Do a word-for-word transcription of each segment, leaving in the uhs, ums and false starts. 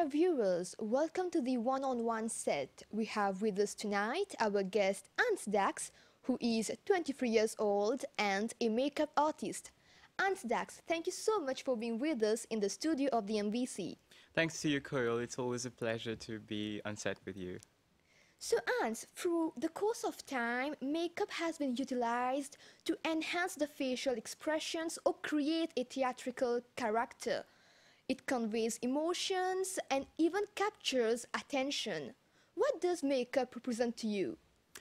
Dear viewers, welcome to the one-on-one set. We have with us tonight our guest Ant Dax, who is twenty-three years old and a makeup artist. Ant Dax, thank you so much for being with us in the studio of the M V C. Thanks to you, Coyle. It's always a pleasure to be on set with you. So Ant, through the course of time, makeup has been utilized to enhance the facial expressions or create a theatrical character. It conveys emotions and even captures attention. What does makeup represent to you?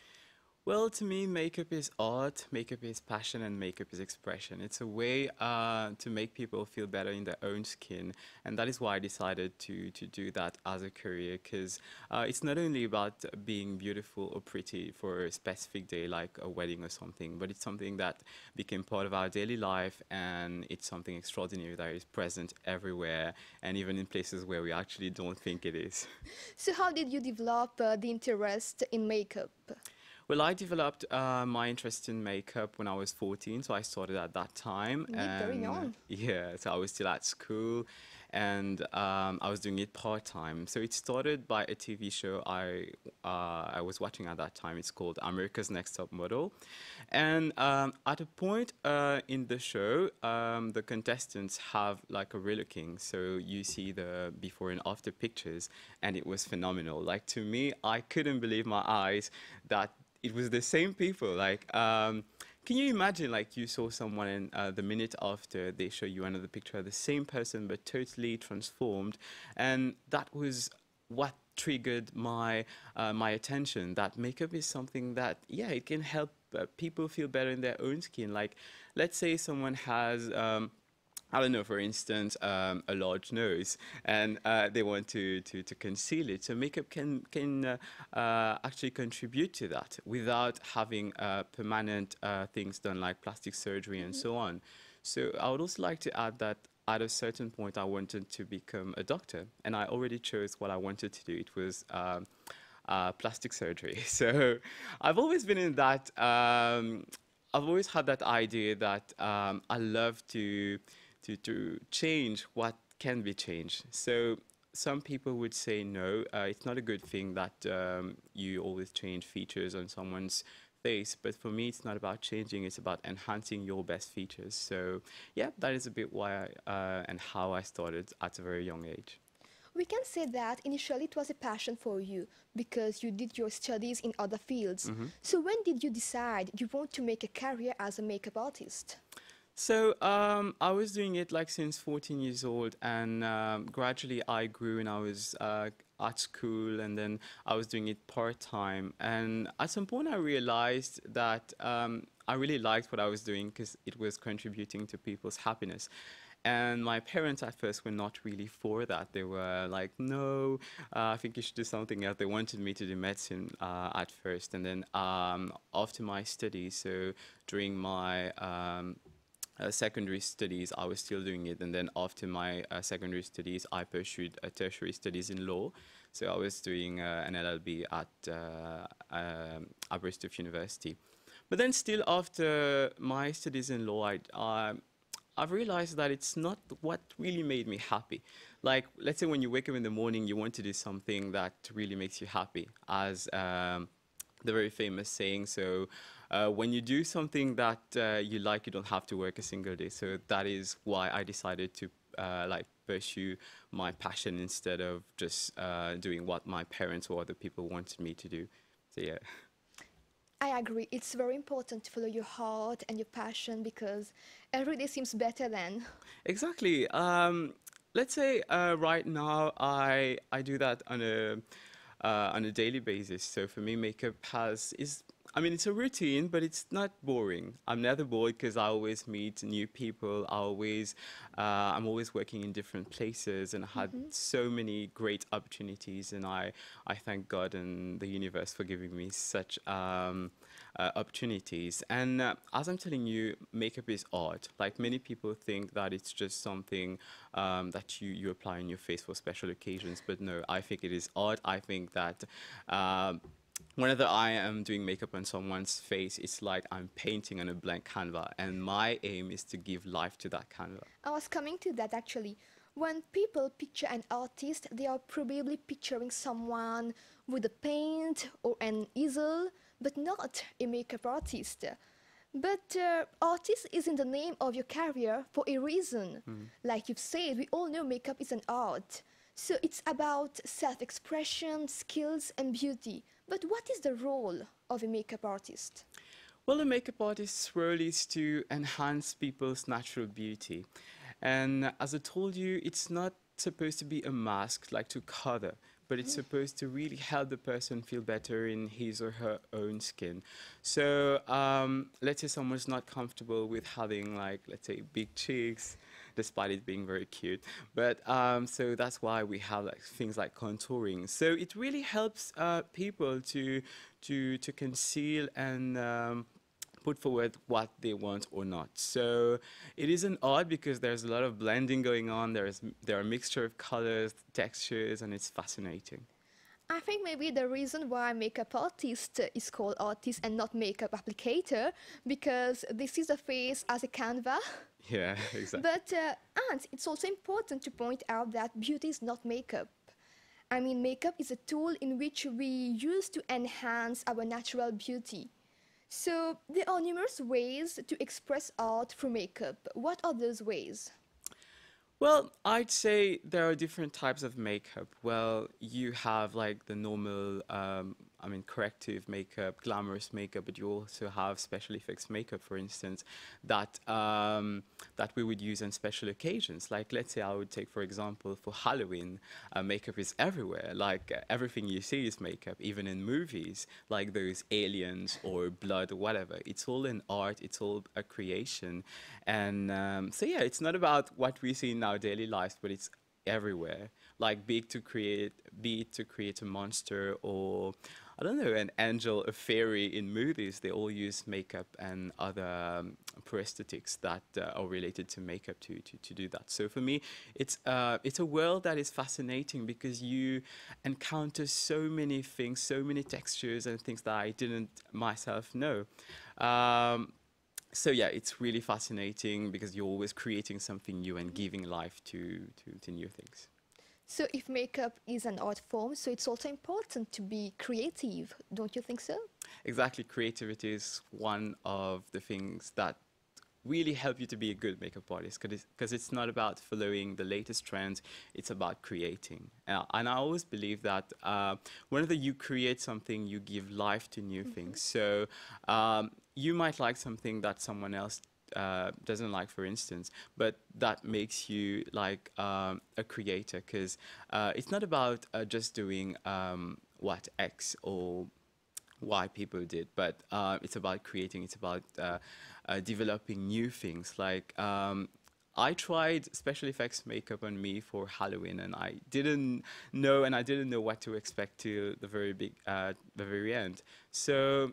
Well, to me, makeup is art, makeup is passion, and makeup is expression. It's a way uh, to make people feel better in their own skin, and that is why I decided to to do that as a career. Because uh, it's not only about being beautiful or pretty for a specific day, like a wedding or something, but it's something that became part of our daily life, and it's something extraordinary that is present everywhere, and even in places where we actually don't think it is. So how did you develop uh, the interest in makeup? Well, I developed uh, my interest in makeup when I was fourteen, so I started at that time. Indeed, very And uh, young. yeah, so I was still at school and um, I was doing it part-time. So it started by a T V show I, uh, I was watching at that time. It's called America's Next Top Model. And um, at a point uh, in the show, um, the contestants have like a relooking. So you see the before and after pictures, and it was phenomenal. Like to me, I couldn't believe my eyes that it was the same people. Like, um, can you imagine, like, you saw someone and uh, the minute after they show you another picture, the same person but totally transformed, and that was what triggered my uh, my attention. That makeup is something that, yeah, it can help uh, people feel better in their own skin. Like, let's say someone has. Um, I don't know, for instance, um, a large nose, and uh, they want to, to, to conceal it. So makeup can can uh, uh, actually contribute to that without having uh, permanent uh, things done like plastic surgery and so on. So I would also like to add that at a certain point I wanted to become a doctor, and I already chose what I wanted to do. It was um, uh, plastic surgery. So I've always been in that. Um, I've always had that idea that um, I love to to, to change what can be changed. So some people would say no, uh, it's not a good thing that um, you always change features on someone's face. But for me, it's not about changing, it's about enhancing your best features. So yeah, that is a bit why I, uh, and how I started at a very young age. We can say that initially it was a passion for you because you did your studies in other fields. Mm-hmm. So when did you decide you want to make a career as a makeup artist? So um, I was doing it like since fourteen years old, and um, gradually I grew, and I was uh, at school, and then I was doing it part time. And at some point, I realized that um, I really liked what I was doing because it was contributing to people's happiness. And my parents at first were not really for that. They were like, no, uh, I think you should do something else. They wanted me to do medicine uh, at first. And then um, after my studies, so during my um, uh, secondary studies, I was still doing it. And then after my uh, secondary studies, I pursued uh, tertiary studies in law. So I was doing uh, an L L B at uh, um, Aberystwyth University. But then still after my studies in law, I, um I've realized that it's not what really made me happy. Like, let's say when you wake up in the morning, you want to do something that really makes you happy, as um, the very famous saying. So uh, when you do something that uh, you like, you don't have to work a single day. So that is why I decided to uh, like pursue my passion instead of just uh, doing what my parents or other people wanted me to do. So yeah. I agree. It's very important to follow your heart and your passion because every day seems better then. Exactly. Um, let's say uh, right now I I do that on a uh, on a daily basis. So for me, makeup has is I mean it's a routine, but it's not boring. I'm never bored because I always meet new people. I always uh, I'm always working in different places, and I had Mhm. so many great opportunities. And I I thank God and the universe for giving me such. Um, uh, opportunities. And uh, as I'm telling you, makeup is art. Like many people think that it's just something um, that you, you apply on your face for special occasions, but no, I think it is art. I think that um, whenever I am doing makeup on someone's face, it's like I'm painting on a blank canvas, and my aim is to give life to that canvas. I was coming to that actually. When people picture an artist, they are probably picturing someone with a paint or an easel, but not a makeup artist. But uh, artist is in the name of your career for a reason. Mm. Like you've said, we all know makeup is an art. So it's about self-expression, skills, and beauty. But what is the role of a makeup artist? Well, a makeup artist's role is to enhance people's natural beauty. And as I told you, it's not supposed to be a mask like to cover, but it's supposed to really help the person feel better in his or her own skin. So um, let's say someone's not comfortable with having like, let's say, big cheeks, despite it being very cute. But um, so that's why we have like things like contouring. So it really helps uh, people to to to conceal and um, put forward what they want or not. So it is an art because there's a lot of blending going on. There's there are a mixture of colors, textures, and it's fascinating. I think maybe the reason why makeup artist is called artist and not makeup applicator, because they see the face as a canvas. Yeah, exactly. But, uh, and it's also important to point out that beauty is not makeup. I mean, makeup is a tool in which we use to enhance our natural beauty. So, there are numerous ways to express art through makeup. What are those ways? Well, I'd say there are different types of makeup. Well, you have like the normal, um, I mean, corrective makeup, glamorous makeup, but you also have special effects makeup, for instance, that um, that we would use on special occasions. Like, let's say I would take, for example, for Halloween, uh, makeup is everywhere. Like uh, everything you see is makeup, even in movies, like those aliens or blood or whatever. It's all an art. It's all a creation, and um, so yeah, it's not about what we see in our daily lives, but it's everywhere. Like be it to create, be it to create a monster or I don't know, an angel, a fairy in movies. They all use makeup and other um, prosthetics that uh, are related to makeup to, to to do that. So for me, it's uh, it's a world that is fascinating because you encounter so many things, so many textures and things that I didn't myself know. Um, so yeah, it's really fascinating because you're always creating something new and giving life to, to, to new things. So, if makeup is an art form, so it's also important to be creative, don't you think so? Exactly, creativity is one of the things that really help you to be a good makeup artist because it's, 'cause it's not about following the latest trends, it's about creating. Uh, and I always believe that uh, whenever you create something, you give life to new things. So um, you might like something that someone else uh, doesn't like, for instance, but that makes you like um, a creator because uh, it's not about uh, just doing um, what X or why people did, but uh, it's about creating, it's about uh, uh, developing new things. Like um, I tried special effects makeup on me for Halloween, and I didn't know, and I didn't know what to expect till the very big, uh, the very end. So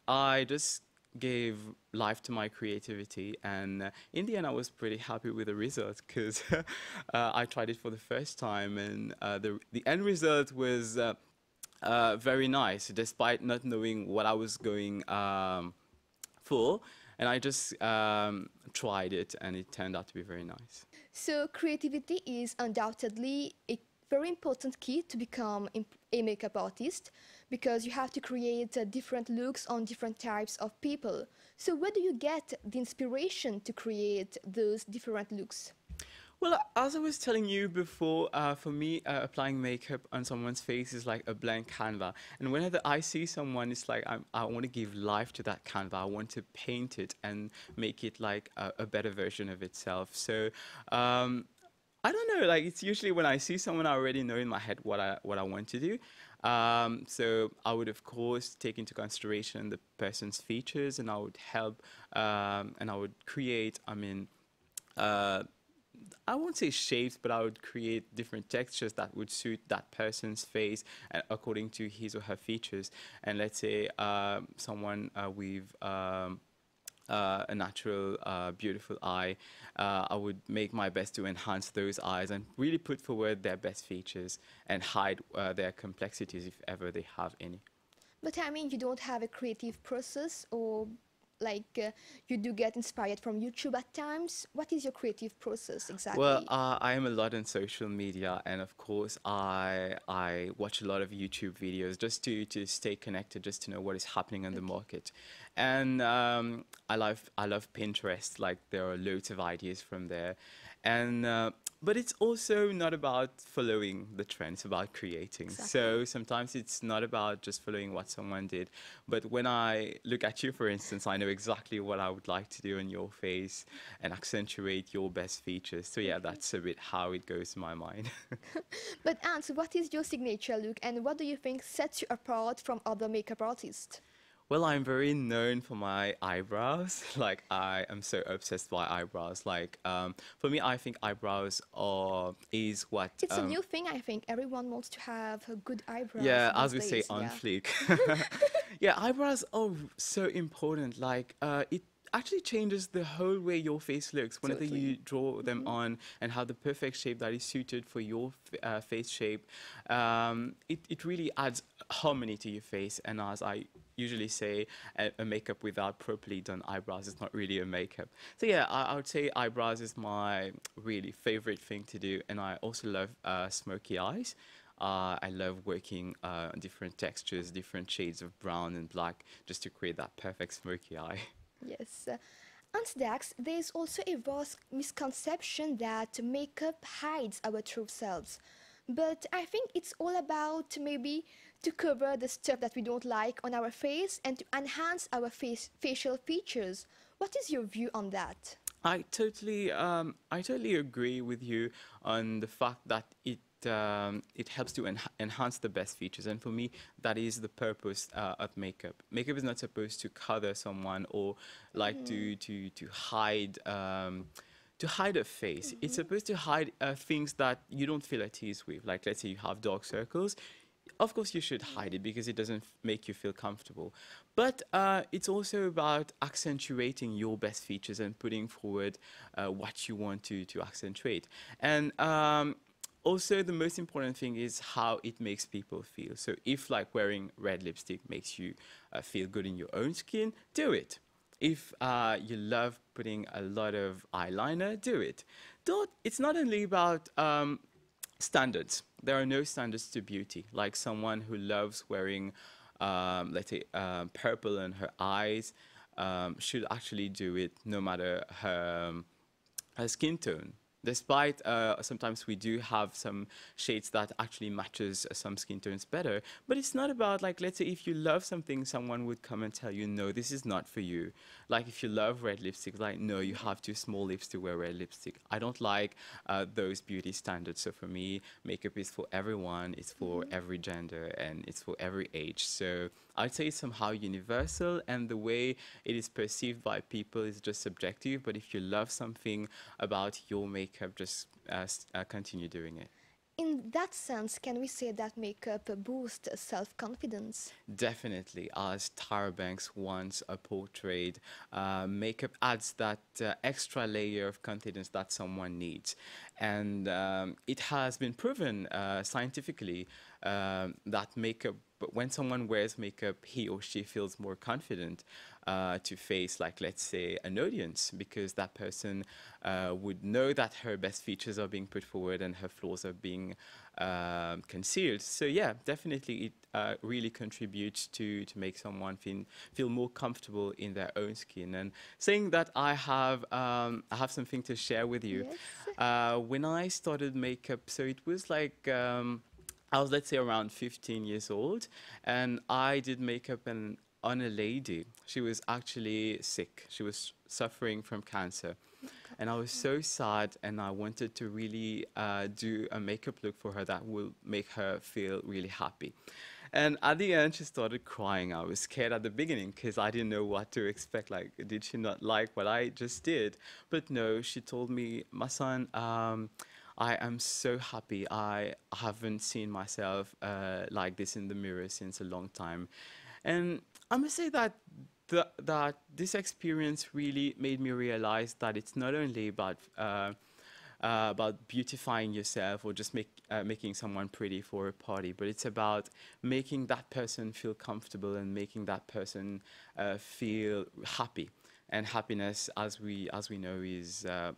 I just gave life to my creativity, and uh, in the end, I was pretty happy with the result because uh, I tried it for the first time, and uh, the the end result was. Uh, uh, very nice, despite not knowing what I was going um, for. And I just um, tried it, and it turned out to be very nice. So, creativity is undoubtedly a very important key to become imp- a makeup artist because you have to create uh, different looks on different types of people. So, where do you get the inspiration to create those different looks? Well, as I was telling you before, uh, for me, uh, applying makeup on someone's face is like a blank canvas. And whenever I see someone, it's like I'm, I want to give life to that canvas. I want to paint it and make it like a, a better version of itself. So um, I don't know. Like it's usually when I see someone, I already know in my head what I what I want to do. Um, so I would of course take into consideration the person's features, and I would help, um, and I would create. I mean. Uh, I won't say shapes, but I would create different textures that would suit that person's face uh, according to his or her features. And let's say um, someone uh, with um, uh, a natural, uh, beautiful eye, uh, I would make my best to enhance those eyes and really put forward their best features and hide uh, their complexities if ever they have any. But I mean, you don't have a creative process, or like uh, you do get inspired from YouTube at times. What is your creative process Well, exactly? uh, I am a lot on social media, and of course, I I watch a lot of YouTube videos just to to stay connected, just to know what is happening on the Okay. market. And um, I love I love Pinterest. Like there are loads of ideas from there, and uh, but it's also not about following the trend. It's about creating. Exactly. So sometimes it's not about just following what someone did, but when I look at you, for instance, I know exactly what I would like to do on your face and accentuate your best features. So yeah, Okay. that's a bit how it goes in my mind. But Ants, what is your signature look and what do you think sets you apart from other makeup artists? Well, I'm very known for my eyebrows. Like I am so obsessed by eyebrows. Like um, for me, I think eyebrows are is what It's a um, new thing, I think. Everyone wants to have uh, good eyebrows yeah, these as we say, days, on yeah. fleek. Yeah, eyebrows are so important. Like, uh, it actually changes the whole way your face looks whenever you Totally. draw them Hmm. on and have the perfect shape that is suited for your f- uh, face shape. Um, it, it really adds harmony to your face. And as I usually say, a, a makeup without properly done eyebrows is not really a makeup. So yeah, I, I would say eyebrows is my really favorite thing to do. And I also love uh, smoky eyes. Uh, I love working uh, on different textures, different shades of brown and black, just to create that perfect smoky eye. Yes. Uh, and Dax, there is also a vast misconception that makeup hides our true selves. But I think it's all about maybe to cover the stuff that we don't like on our face and to enhance our face facial features. What is your view on that? I totally, um, I totally agree with you on the fact that it um, it helps to enha enhance the best features, and for me, that is the purpose uh, of makeup. Makeup is not supposed to color someone or like Hmm. to to to hide. Um, to hide a face, it's Hmm. supposed to hide uh, things that you don't feel at ease with. Like, let's say you have dark circles, of course you should hide it because it doesn't f- make you feel comfortable, but uh, it's also about accentuating your best features and putting forward uh, what you want to to accentuate. And um, also the most important thing is how it makes people feel. So if like wearing red lipstick makes you uh, feel good in your own skin, do it. If uh, you love putting a lot of eyeliner, do it. Don't, it's not only about um, standards. There are no standards to beauty. Like someone who loves wearing, um, let's say, um, purple in her eyes um, should actually do it no matter her, um, her skin tone. Despite uh, sometimes we do have some shades that actually matches uh, some skin tones better, but it's not about like, let's say if you love something, someone would come and tell you, no, this is not for you. Like if you love red lipstick, like no, you Yeah. have too small lips to wear red lipstick. I don't like uh, those beauty standards. So for me, makeup is for everyone, it's for Hmm. every gender, and it's for every age. So I'd say it's somehow universal, and the way it is perceived by people is just subjective. But if you love something about your makeup, just uh, s- uh, continue doing it. In that sense, can we say that makeup boosts self-confidence? Definitely, as Tyra Banks once uh, portrayed, uh, makeup adds that uh, extra layer of confidence that someone needs. And um, it has been proven uh, scientifically um, that makeup, but when someone wears makeup, he or she feels more confident uh, to face, like, let's say, an audience, because that person uh, would know that her best features are being put forward and her flaws are being um, concealed. So yeah, definitely it uh, really contributes to to make someone feel feel more comfortable in their own skin. And saying that, I have um, I have something to share with you. Yes. Uh, when I started makeup, so it was like. Um, I was, let's say, around fifteen years old, and I did makeup and on a lady. She was actually sick. She was suffering from cancer. My God. And I was so sad, and I wanted to really uh, do a makeup look for her that will make her feel really happy. And at the end, she started crying. I was scared at the beginning because I didn't know what to expect. Like, did she not like what I just did? But no, she told me, my son, um, I am so happy. I haven't seen myself uh, like this in the mirror since a long time. And I must say that the, that this experience really made me realize that it's not only about uh, uh, about beautifying yourself or just make, uh, making someone pretty for a party, but it's about making that person feel comfortable and making that person uh, feel happy. And happiness, as we as we know, is uh,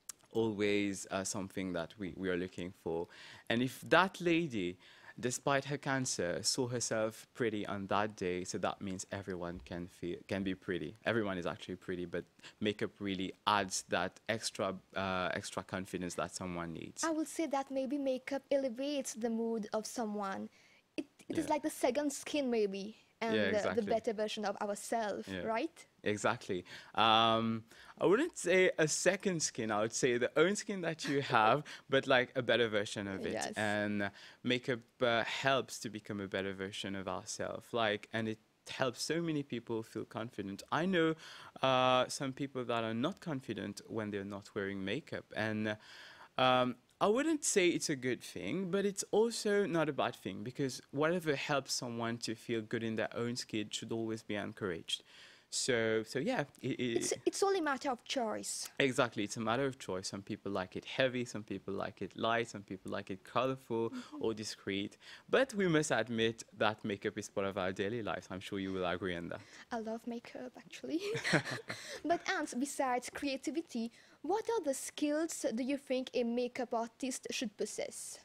always uh, something that we, we are looking for. And if that lady, despite her cancer, saw herself pretty on that day, so that means everyone can feel can be pretty. Everyone is actually pretty, but makeup really adds that extra uh, extra confidence that someone needs. I will say that maybe makeup elevates the mood of someone. It, it is Yeah. like the second skin, maybe, Yeah, and the, the exactly. better version of ourselves, Yeah. right? Exactly. Um, I wouldn't say a second skin. I would say the own skin that you have, but like a better version of it. Yes. And makeup uh, helps to become a better version of ourselves. Like, and it helps so many people feel confident. I know uh, some people that are not confident when they're not wearing makeup, and um, I wouldn't say it's a good thing, but it's also not a bad thing because whatever helps someone to feel good in their own skin should always be encouraged. So, so yeah, it, It's, it, it's only a matter of choice. exactly. It's a matter of choice. Some people like it heavy, some people like it light, some people like it colorful or discreet. But we must admit that makeup is part of our daily lives. I'm sure you will agree on that. I love makeup, actually. But Ants, besides creativity, what other skills do you think a makeup artist should possess?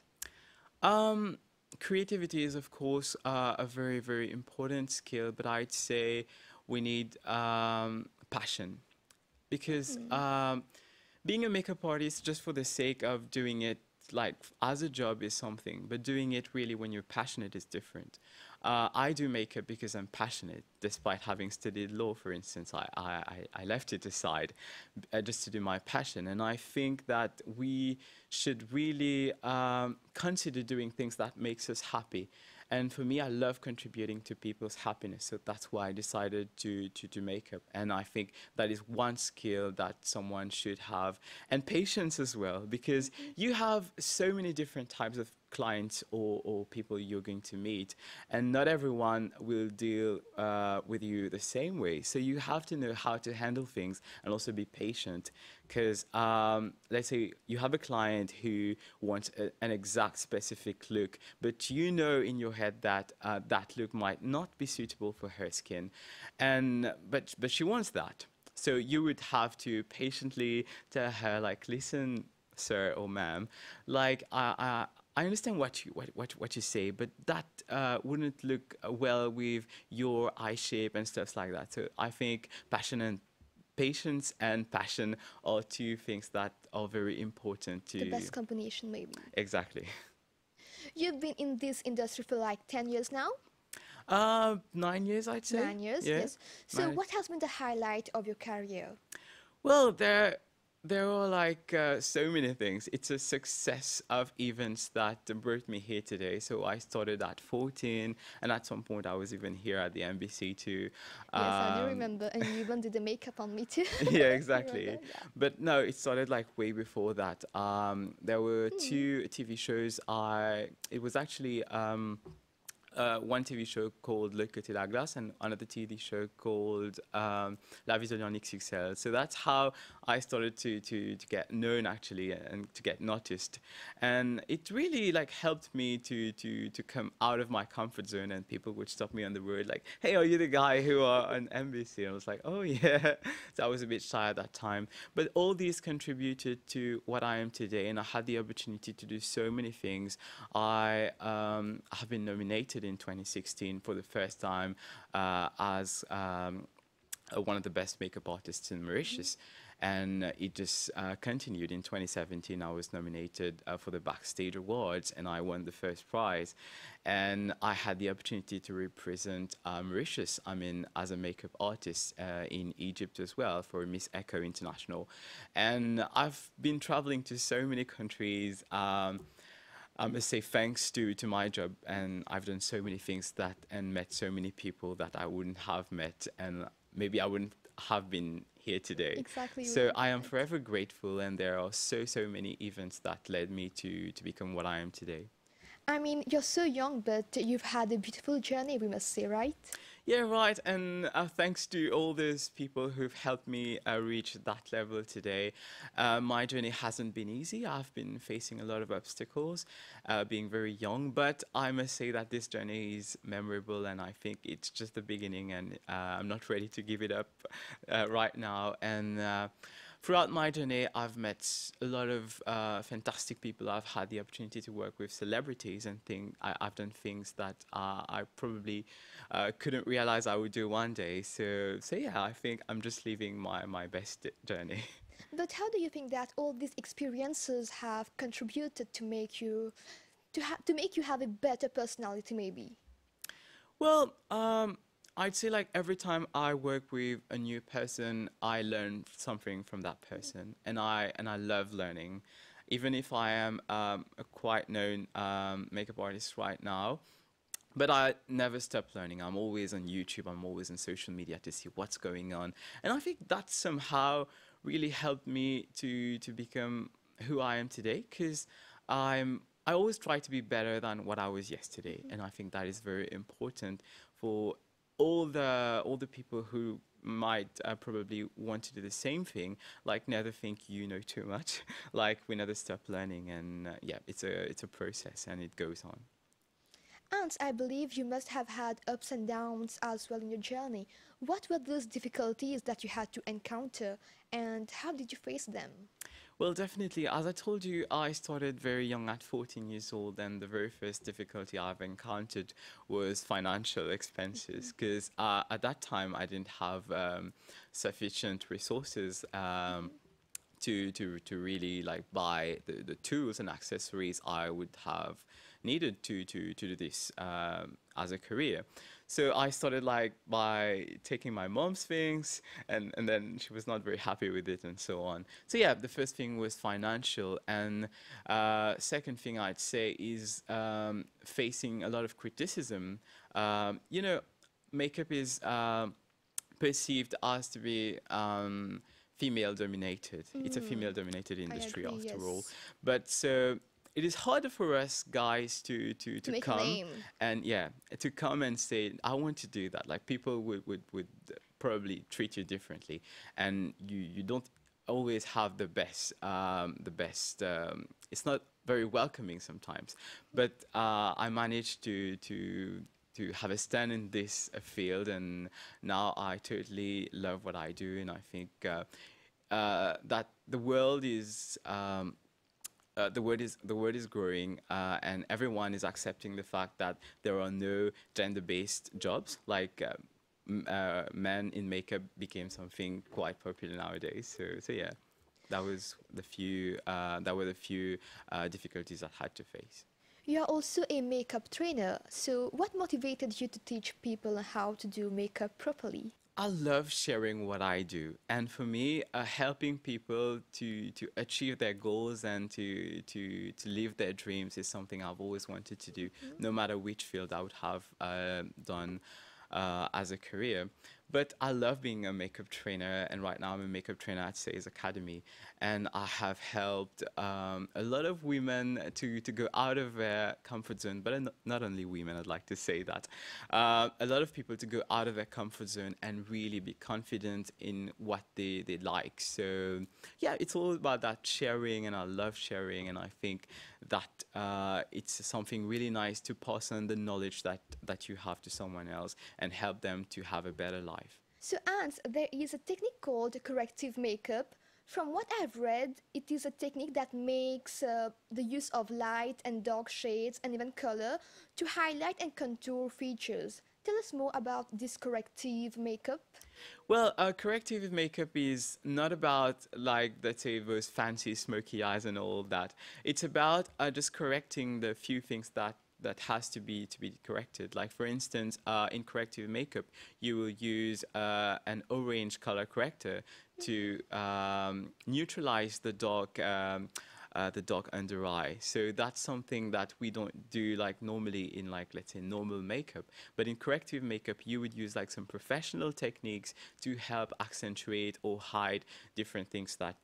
Um, Creativity is, of course, uh, a very, very important skill, but I'd say we need um, passion because um, being a makeup artist just for the sake of doing it like as a job is something, but doing it really when you're passionate is different. Uh, I do makeup because I'm passionate, despite having studied law, for instance. I, I, I I left it aside uh, just to do my passion. And I think that we should really um, consider doing things that makes us happy. And for me, I love contributing to people's happiness. So that's why I decided to, to do makeup. And I think that is one skill that someone should have. And patience as well, because you have so many different types of clients or, or people you're going to meet. And not everyone will deal uh, with you the same way. So you have to know how to handle things and also be patient. Because um, let's say you have a client who wants a, an exact specific look, but you know in your head that uh, that look might not be suitable for her skin, and but but she wants that. So you would have to patiently tell her, like, listen, sir or ma'am, like I. I I understand what you what, what, what you say, but that uh, wouldn't look uh, well with your eye shape and stuff like that. So I think passion and patience and passion are two things that are very important The to best combination, maybe. exactly. You've been in this industry for like ten years now? Uh, nine years, I'd say. Nine years, Yeah. yes. So, Nine. what has been the highlight of your career? Well, there, there are like uh, so many things. It's a success of events that brought me here today. So I started at fourteen, and at some point I was even here at the N B C too. Yes, I do Um, remember, and you even did the makeup on me too. yeah, I exactly. remember, yeah. But no, it started like way before that. Um, there were Hmm. two T V shows. I it was actually um, uh, one T V show called Le Côté de la Glace and another T V show called um, La Vie de X X L. So that's how I started to, to, to get known actually and to get noticed. And it really like helped me to, to, to come out of my comfort zone, and people would stop me on the road like, hey, are you the guy who are on N B C? And I was like, oh yeah. So I was a bit shy at that time. But all these contributed to what I am today, and I had the opportunity to do so many things. I um, have been nominated in twenty sixteen for the first time uh, as um, uh, one of the best makeup artists in Mauritius. And uh, it just uh, continued. In twenty seventeen, I was nominated uh, for the Backstage Awards, and I won the first prize. And I had the opportunity to represent uh, Mauritius, I mean, as a makeup artist uh, in Egypt as well for Miss Echo International. And I've been traveling to so many countries. Um, I must say thanks to, to my job, and I've done so many things that and met so many people that I wouldn't have met, and maybe I wouldn't have been here today. Exactly. So right, I am right. forever grateful, and there are so so many events that led me to to become what I am today. I mean, you're so young, but you've had a beautiful journey, we must say, right? Yeah, right. And uh, thanks to all those people who've helped me uh, reach that level today. Uh, my journey hasn't been easy. I've been facing a lot of obstacles, uh, being very young. But I must say that this journey is memorable, and I think it's just the beginning. And uh, I'm not ready to give it up uh, right now. And uh, throughout my journey, I've met a lot of uh, fantastic people. I've had the opportunity to work with celebrities and think I, I've done things that uh, I probably uh, couldn't realize I would do one day. So, so yeah, I think I'm just living my, my best journey. But how do you think that all these experiences have contributed to make you to ha- to make you have a better personality, maybe? Well, um, I'd say like every time I work with a new person, I learn something from that person, and I and I love learning. Even if I am um, a quite known um, makeup artist right now, but I never stop learning. I'm always on YouTube. I'm always on social media to see what's going on, and I think that somehow really helped me to to become who I am today. Because I'm I always try to be better than what I was yesterday, and I think that is very important for all the all the people who might uh, probably want to do the same thing, like never think you know too much, like we never stop learning, and uh, yeah, it's a it's a process and it goes on. And I believe you must have had ups and downs as well in your journey. What were those difficulties that you had to encounter, and how did you face them? Well, definitely. As I told you, I started very young at fourteen years old, and the very first difficulty I've encountered was financial expenses. Because uh, at that time, I didn't have um, sufficient resources. Um, to to to really like buy the, the tools and accessories I would have needed to to to do this um, as a career. So I started like by taking my mom's things, and and then she was not very happy with it and so on. So yeah, the first thing was financial, and uh, second thing I'd say is um, facing a lot of criticism. Um, you know, makeup is um, perceived as to be um, female dominated. It's a female Mm, dominated I industry agree, after all. yes. But so it is harder for us guys to, to, To to make a come name. and yeah, to come and say, I want to do that. Like people would, would, would probably treat you differently, and you, you don't always have the best um, the best um, it's not very welcoming sometimes, but uh, I managed to to to have a stand in this uh, field, and now I totally love what I do, and I think uh, uh, that the world is um, uh, the word is the word is growing, uh, and everyone is accepting the fact that there are no gender-based jobs. Like uh, m- uh, men in makeup became something quite popular nowadays. So, so yeah, that was the few uh, that were the few uh, difficulties I had to face. You are also a makeup trainer, so what motivated you to teach people how to do makeup properly? I love sharing what I do, and for me, uh, helping people to to achieve their goals and to to to live their dreams is something I've always wanted to do, no matter which field I would have uh, done uh, as a career. But I love being a makeup trainer, and right now I'm a makeup trainer at Say's Academy, and I have helped um, a lot of women to to go out of their comfort zone. But not not only women, I'd like to say that uh, a lot of people to go out of their comfort zone and really be confident in what they they like. So yeah, it's all about that sharing, and I love sharing, and I think that uh, it's something really nice to pass on the knowledge that that you have to someone else and help them to have a better life. So, Ants, there is a technique called corrective makeup. From what I've read, it is a technique that makes uh, the use of light and dark shades and even color to highlight and contour features. Tell us more about this corrective makeup. Well, uh, corrective makeup is not about like let's say those fancy smoky eyes and all that. It's about uh, just correcting the few things that that has to be to be corrected. Like for instance, uh, in corrective makeup, you will use uh, an orange color corrector to um, neutralize the dark. Um, uh, the dark under eye. So that's something that we don't do like normally in like let's say normal makeup. But in corrective makeup, you would use like some professional techniques to help accentuate or hide different things that that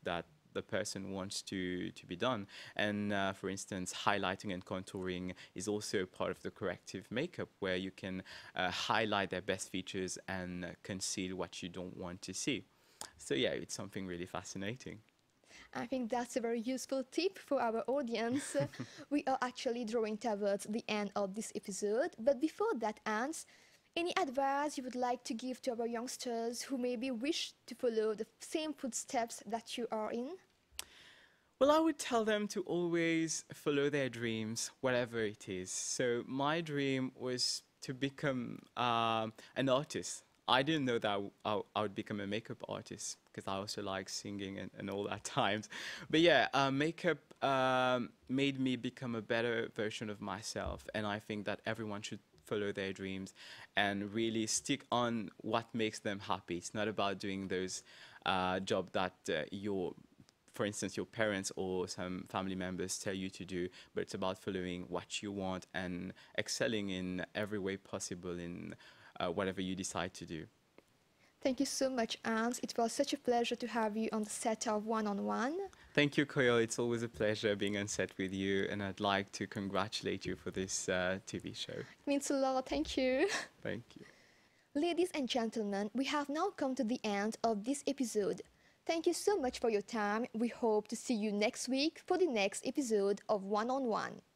the person wants to to be done. And uh, for instance, highlighting and contouring is also part of the corrective makeup, where you can uh, highlight their best features and uh, conceal what you don't want to see. So yeah, it's something really fascinating. I think that's a very useful tip for our audience. We are actually drawing towards the end of this episode, but before that ends, any advice you would like to give to our youngsters who maybe wish to follow the same footsteps that you are in? Well, I would tell them to always follow their dreams, whatever it is. So my dream was to become um, an artist. I didn't know that I, w- I w- I would become a makeup artist because I also like singing and, and all that times. But yeah, uh, makeup um, made me become a better version of myself. And I think that everyone should follow their dreams and really stick on what makes them happy. It's not about doing those uh, job that uh, you're for instance, your parents or some family members tell you to do, but it's about following what you want and excelling in every way possible in uh, whatever you decide to do. Thank you so much, Hans. It was such a pleasure to have you on the set of One on One. Thank you, Koyo. It's always a pleasure being on set with you, and I'd like to congratulate you for this uh, T V show. It means a lot. Thank you. Thank you. Ladies and gentlemen, we have now come to the end of this episode. Thank you so much for your time. We hope to see you next week for the next episode of One on One.